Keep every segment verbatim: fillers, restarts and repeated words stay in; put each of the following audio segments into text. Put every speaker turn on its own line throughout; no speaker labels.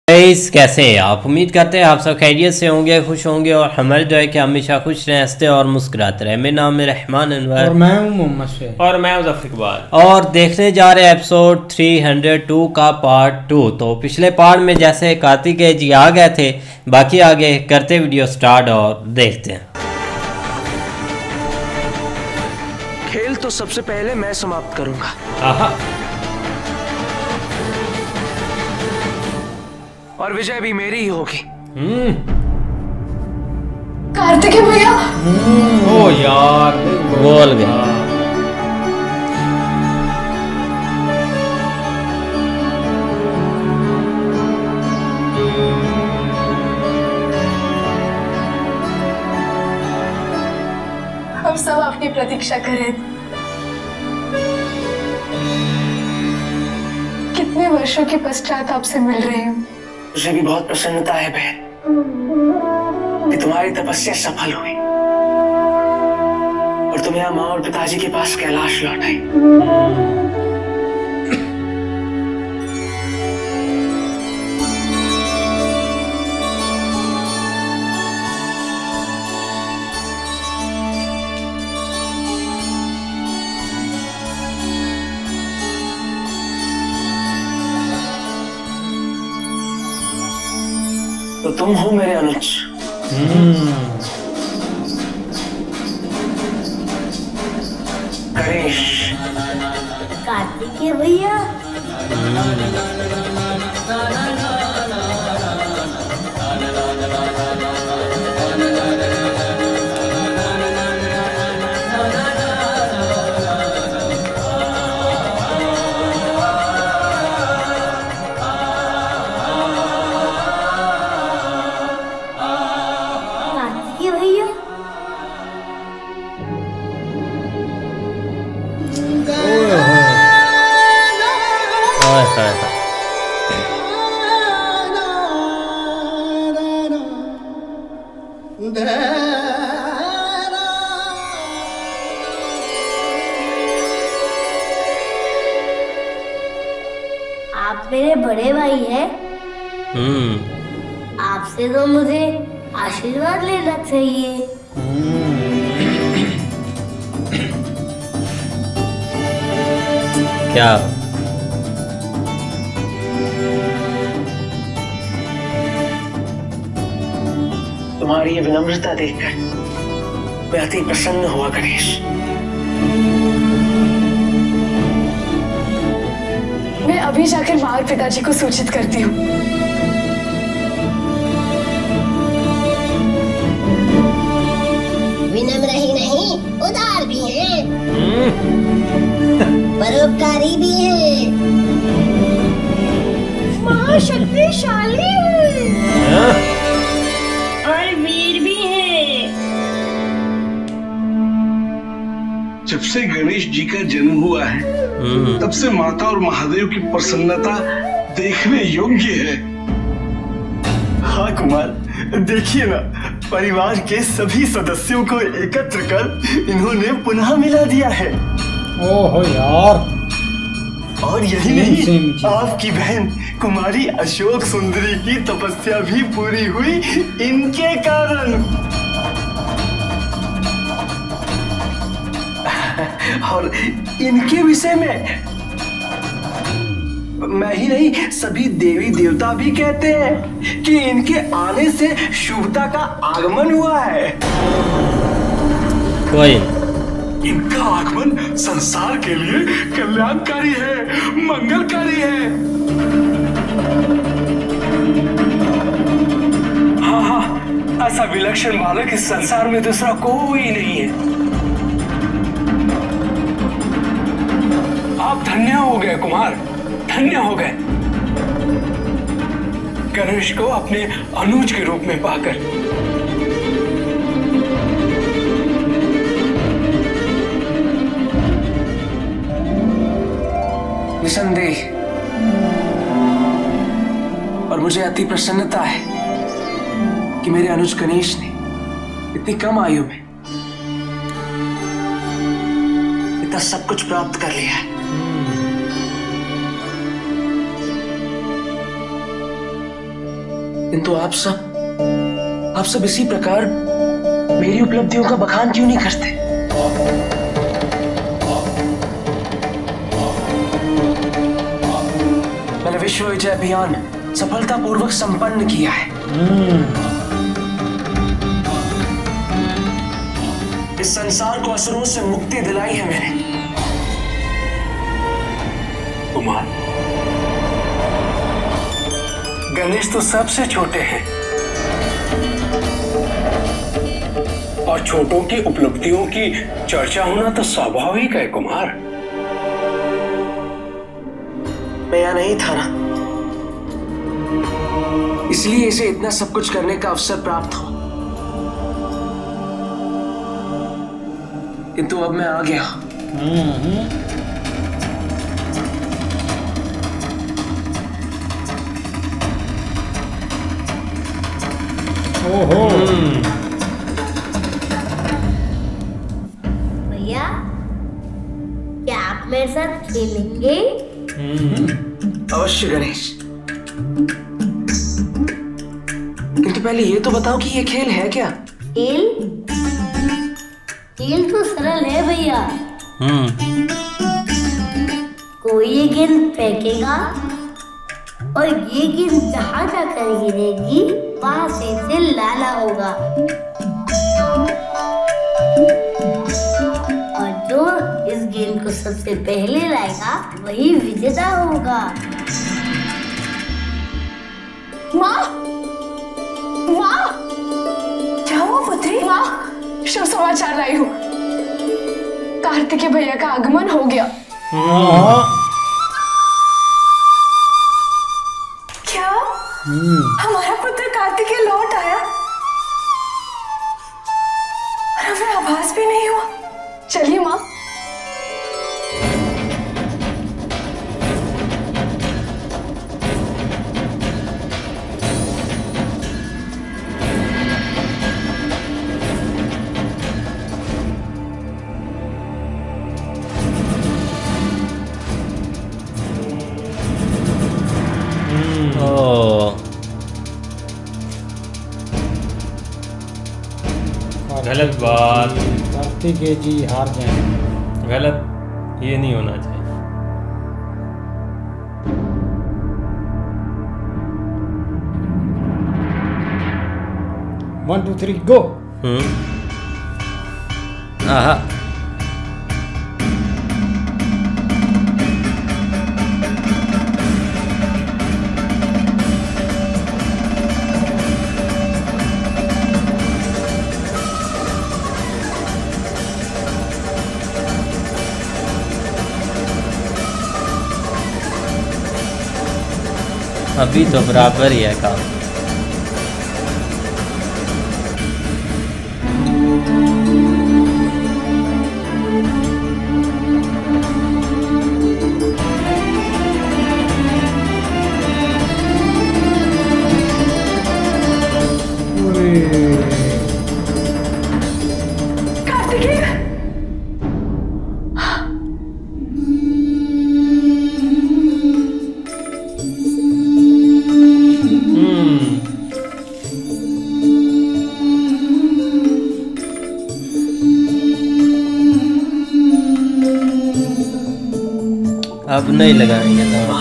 Guys कैसे हैं आप। उम्मीद करते हैं आप सब खैरियत से होंगे, खुश होंगे और हमारे जो है कि हमेशा खुश रहें, हंसते और मुस्कुराते रहें। मेरा नाम है रहमान अनवर
और मैं हूं मोहम्मद शेख
और मैं हूं ज़फर इकबाल
और देखने जा रहे हैं एपिसोड तीन सौ दो का पार्ट टू। तो पिछले पार्ट में जैसे कार्तिक जी आ गए थे, बाकी आगे करते वीडियो स्टार्ट और देखते हैं।
खेल तो सबसे पहले मैं समाप्त करूंगा।
आहा
और विजय भी मेरी ही होगी।
कार्तिक भैया
ओ यार
बोल गए।
हम सब आपकी प्रतीक्षा करें। कितने वर्षों के पश्चात आपसे मिल रही हूँ।
मुझे भी बहुत प्रसन्नता है बहन कि तुम्हारी तपस्या सफल हुई और तुम यहाँ माँ और पिताजी के पास कैलाश लौट आई। तो तुम हो मेरे अनुज। गणेश
कार्तिक भैया आप मेरे बड़े भाई हैं।
हम्म
आपसे तो मुझे आशीर्वाद लेना चाहिए।
क्या
तुम्हारी ये विनम्रता देखकर मैं अति प्रसन्न हुआ गणेश।
मैं अभी जाकर माँ और पिताजी को सूचित करती हूँ।
विनम्र ही नहीं, उदार भी हैं, परोपकारी भी हैं, महाशक्तिशाली हैं और वीर भी हैं।
जब से गणेश जी का जन्म हुआ है तब से माता और महादेव की प्रसन्नता देखने योग्य है।
हाँ कुमार, देखिए ना, परिवार के सभी सदस्यों को एकत्र कर इन्होंने पुनः मिला दिया है।
ओहो यार।
और यही नहीं, आपकी बहन कुमारी अशोक सुंदरी की तपस्या भी पूरी हुई इनके कारण।
और इनके विषय में मैं ही नहीं, सभी देवी देवता भी कहते हैं कि इनके आने से शुभता का आगमन हुआ है।
कोई
इनका आगमन संसार के लिए कल्याणकारी है, मंगलकारी है।
हाँ हाँ, ऐसा विलक्षण बालक इस संसार में दूसरा कोई नहीं है। आप धन्य हो गए कुमार, धन्य हो गए गणेश को अपने अनुज के रूप में पाकर। निसंदेह, और मुझे अति प्रसन्नता है कि मेरे अनुज गणेश ने इतनी कम आयु में इतना सब कुछ प्राप्त कर लिया है। किंतु आप सब आप सब इसी प्रकार मेरी उपलब्धियों का बखान क्यों नहीं करते? मैंने विश्व विजय अभियान सफलतापूर्वक संपन्न किया है। इस संसार को असुरों से मुक्ति दिलाई है मैंने। कुमार, गणेश तो सबसे छोटे हैं और छोटों की उपलब्धियों की चर्चा होना तो स्वाभाविक है। कुमार, मैं यहां नहीं था ना, इसलिए इसे इतना सब कुछ करने का अवसर प्राप्त हो। किंतु अब मैं आ गया।
ओहो।
भैया, क्या आप मेरे साथ खेलेंगे?
अवश्य गणेश, किंतु पहले ये तो बताओ कि ये खेल है क्या?
खेल खेल तो सरल है भैया। कोई ये गेंद फेंकेगा और ये गेंद जहां जाकर गिरेगी वहां से इसे लाना होगा, और जो इस गेंद को सबसे पहले लाएगा वही विजेता होगा।
माँ, माँ, क्या हुआ पुत्री? माँ, शुभ समाचार लाई हूँ। कार्तिकेय भैया का आगमन हो गया। क्या हमारा पुत्र कार्तिकेय लौट आया? और हमें आभास भी नहीं हुआ। चलिए माँ।
गलत बात।
कार्तिकेय जी हार गए।
गलत, ये नहीं होना चाहिए।
One two three go.
हम्म आहा अभी तो बराबर ही है काम। अब नहीं लगाएंगे तो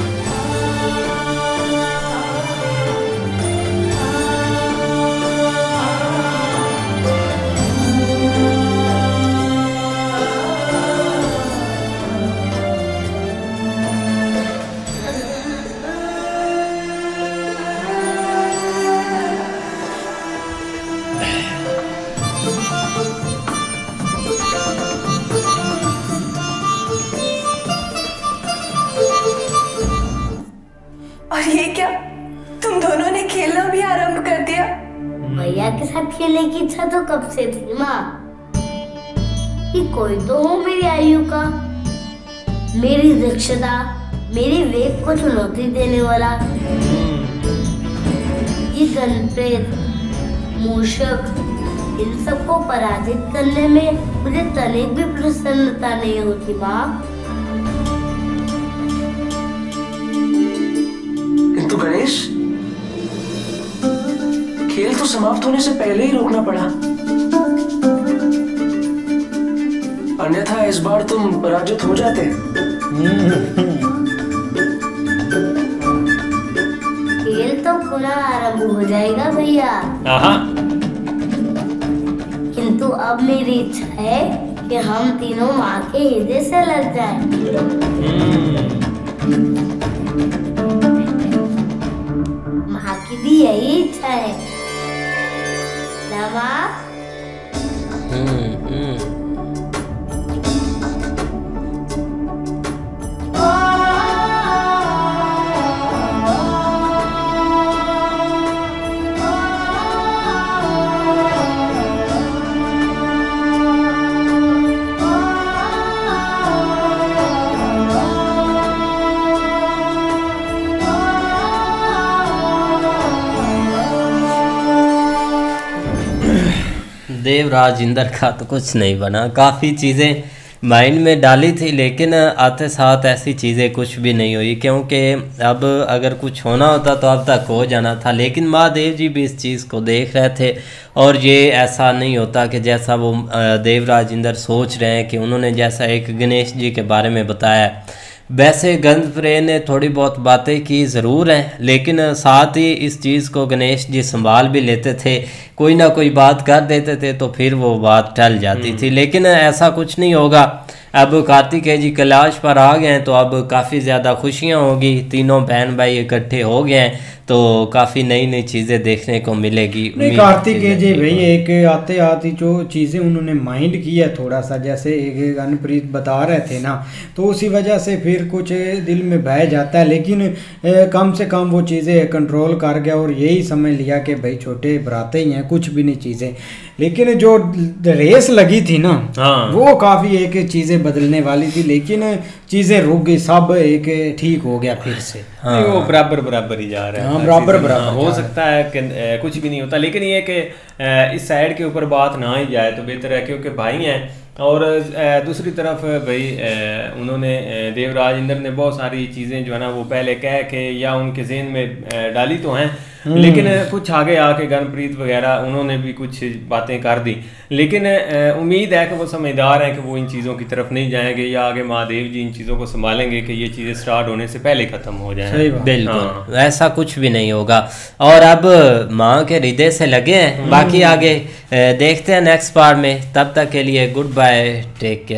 खेलने की इच्छा तो कब से थी माँ, कि कोई तो हो मेरी आयु का, मेरी दक्षता, मेरी वेग को चुनौती देने वाला। ये गणप्रेत, मूषक, इन सबको पराजित करने में मुझे तनिक भी प्रसन्नता नहीं होती माँ।
किंतु गणेश, खेल तो समाप्त होने से पहले ही रोकना पड़ा, अन्यथा इस बार तुम पराजित हो जाते।
खेल तो पुनः आरंभ हो जाएगा भैया, किंतु अब मेरी इच्छा है कि हम तीनों माँ के हृदय से लग जाएं। माँ की भी यही इच्छा है ना माँ?
देवराज इंद्र का तो कुछ नहीं बना, काफ़ी चीज़ें माइंड में डाली थी लेकिन आते साथ ऐसी चीज़ें कुछ भी नहीं हुई, क्योंकि अब अगर कुछ होना होता तो अब तक हो जाना था। लेकिन महादेव जी भी इस चीज़ को देख रहे थे और ये ऐसा नहीं होता कि जैसा वो देवराज इंद्र सोच रहे हैं कि उन्होंने जैसा एक गणेश जी के बारे में बताया। वैसे गंधप्रे ने थोड़ी बहुत बातें की ज़रूर हैं, लेकिन साथ ही इस चीज़ को गणेश जी संभाल भी लेते थे, कोई ना कोई बात कर देते थे तो फिर वो बात टल जाती थी। लेकिन ऐसा कुछ नहीं होगा। अब कार्तिकेय जी कैलाश पर आ गए हैं तो अब काफ़ी ज़्यादा खुशियाँ होगी, तीनों बहन भाई इकट्ठे हो गए हैं तो काफ़ी नई नई चीज़ें देखने को मिलेगी।
नहीं कार्तिकेय जी भाई एक आते आते जो चीज़ें उन्होंने माइंड किया थोड़ा सा, जैसे एक अनप्रीत बता रहे थे ना, तो उसी वजह से फिर कुछ दिल में बह जाता है, लेकिन ए, कम से कम वो चीज़ें कंट्रोल कर गया और यही समझ लिया कि भाई छोटे भराते ही हैं, कुछ भी नहीं चीज़ें। लेकिन जो रेस लगी थी ना, हाँ। वो काफ़ी एक चीज़ें बदलने वाली थी, लेकिन चीज़ें रुक गई, सब एक ठीक हो गया फिर से।
हाँ। वो बराबर बराबर ही जा रहा है।
हाँ, बराबर बराबर
हो सकता है कि कुछ भी नहीं होता, लेकिन ये कि इस साइड के ऊपर बात ना ही जाए तो बेहतर है, क्योंकि भाई हैं। और दूसरी तरफ भाई उन्होंने देवराज इंद्र ने बहुत सारी चीज़ें जो है ना वो पहले कह के या उनके ज़हन में डाली तो हैं, लेकिन कुछ आगे आके गनप्रीत वगैरह उन्होंने भी कुछ बातें कर दी। लेकिन उम्मीद है कि वो समझदार हैं कि वो इन चीज़ों की तरफ नहीं जाएंगे या आगे महादेव जी इन चीज़ों को संभालेंगे कि ये चीज़ें स्टार्ट होने से पहले ख़त्म हो जाए।
बिल्कुल हाँ। ऐसा कुछ भी नहीं होगा और अब माँ के हृदय से लगे हैं। बाकी आगे देखते हैं नेक्स्ट पार्ट में, तब तक के लिए गुड बाय, टेक केयर।